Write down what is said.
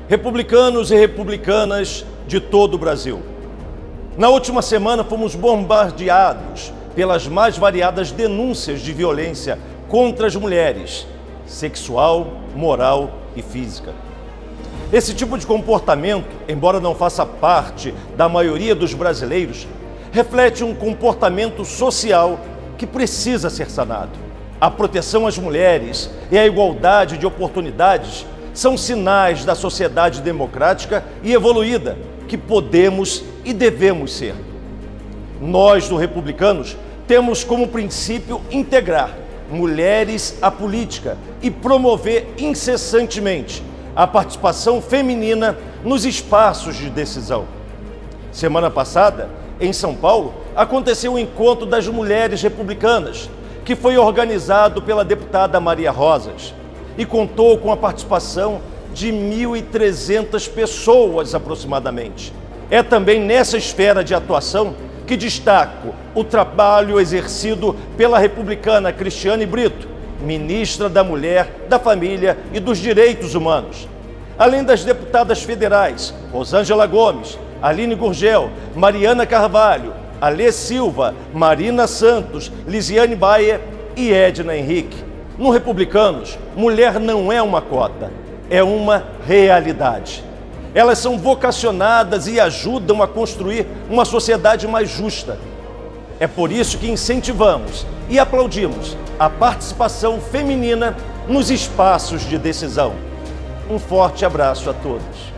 republicanos e republicanas de todo o Brasil. Na última semana fomos bombardeados pelas mais variadas denúncias de violência contra as mulheres, sexual, moral e física. Esse tipo de comportamento, embora não faça parte da maioria dos brasileiros, reflete um comportamento social que precisa ser sanado. A proteção às mulheres e a igualdade de oportunidades são sinais da sociedade democrática e evoluída que podemos e devemos ser. Nós, do Republicanos, temos como princípio integrar mulheres à política e promover incessantemente a participação feminina nos espaços de decisão. Semana passada, em São Paulo, aconteceu o encontro das mulheres republicanas, que foi organizado pela deputada Maria Rosas e contou com a participação de 1.300 pessoas aproximadamente. É também nessa esfera de atuação que destaco o trabalho exercido pela republicana Cristiane Brito, ministra da Mulher, da Família e dos Direitos Humanos. Além das deputadas federais Rosângela Gomes, Aline Gurgel, Mariana Carvalho, Alê Silva, Marina Santos, Lisiane Bayer e Edna Henrique. No Republicanos, mulher não é uma cota, é uma realidade. Elas são vocacionadas e ajudam a construir uma sociedade mais justa. É por isso que incentivamos e aplaudimos a participação feminina nos espaços de decisão. Um forte abraço a todos.